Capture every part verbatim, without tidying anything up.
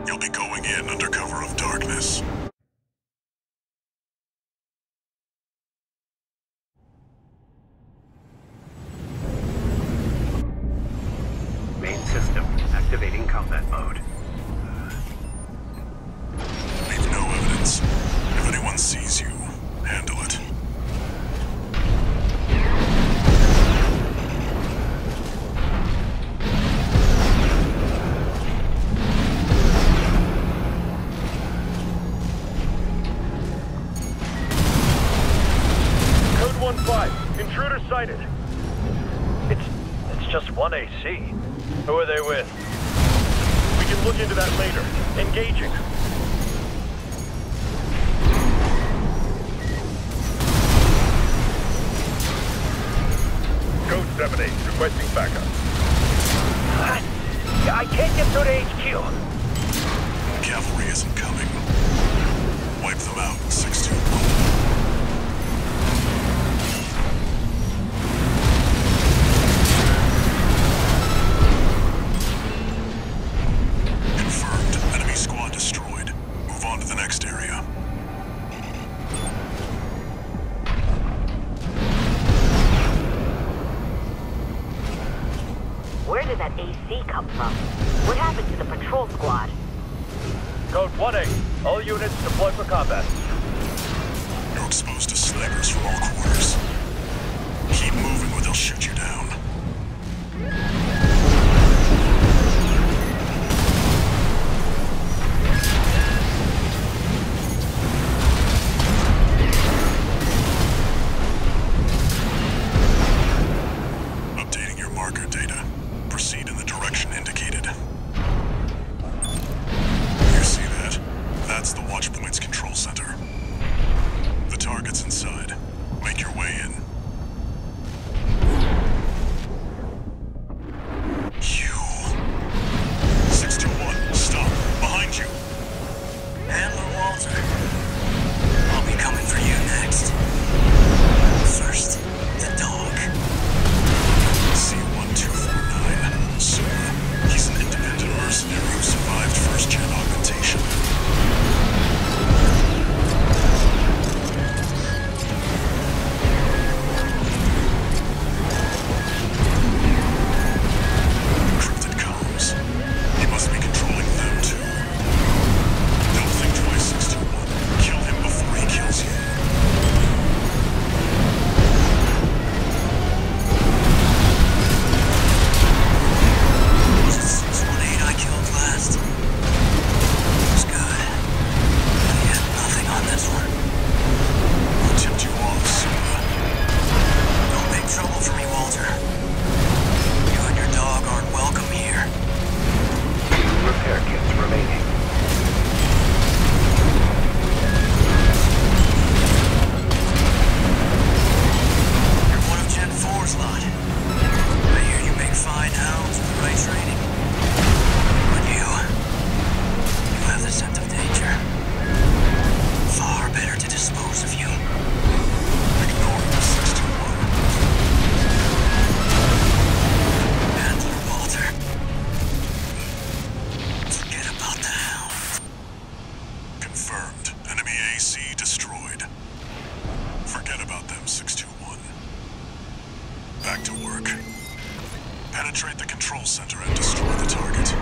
You'll be going in under cover of darkness. Main system activating combat mode. Leave no evidence. If anyone sees you, handle it. Code one five, intruder sighted. It's it's just one A C. Who are they with? We can look into that later. Engaging. Code seven eight, requesting backup. What? I can't get through to H Q. Cavalry isn't coming. Wipe them out, six two one. Where did that A C come from? What happened to the patrol squad? Code one eight, all units deploy for combat. You're exposed to snipers from all corners. Keep moving or they'll shoot you down. Updating your marker data. Proceed in the direction indicated. You see that? That's the watchpoint's control center. The target's inside. Make your way in. You. six two one, stop. Behind you. Handler Walter. I'll be coming for you next. First, the dog. C one two four nine. Sir, he's an independent mercenary who survived first-gen augmentation. Encrypted comms. He must be controlling them too. Don't think twice, six two one. Kill him before he kills you. Was it six one eight I killed last? It was good. I had nothing on this one. Who tipped you off, Sula? No big trouble for me, Walter. You and your dog aren't welcome here. Repair kits remaining. You're one of Gen four's lot. I hear you make fine hounds with the right training. But you... you have the scent of danger. Far better to dispose of you. Ignore the six two one. Handler Walter. Forget about the hound. Confirmed. Enemy A C destroyed. Forget about them, six two one. Back to work. Penetrate the control center and destroy the target.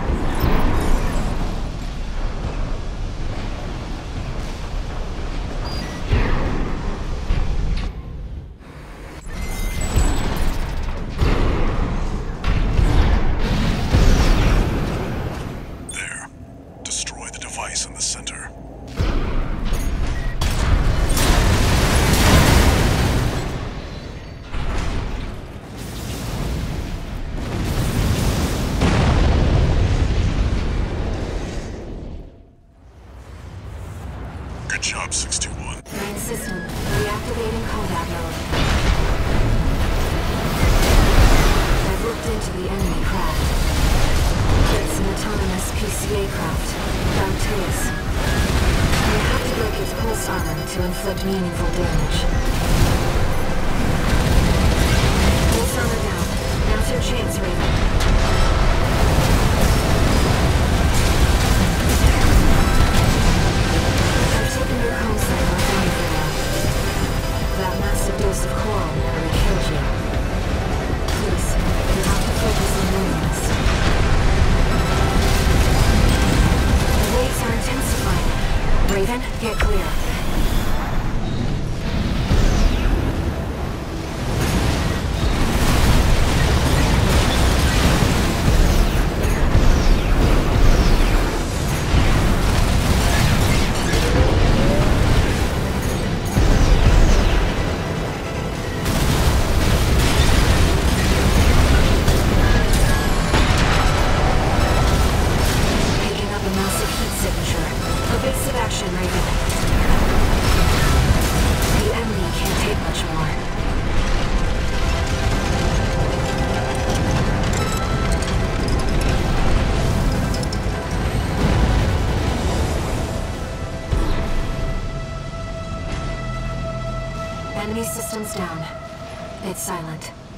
There. Destroy the device in the center. Good job, six two one. Main system, reactivating combat mode. I've looked into the enemy craft. It's an autonomous P C A craft, Bounteous. I have to break its pulse armor to inflict meaningful damage. Pulse armor down. Now's your chance, Raven. Enemy systems down. It's silent.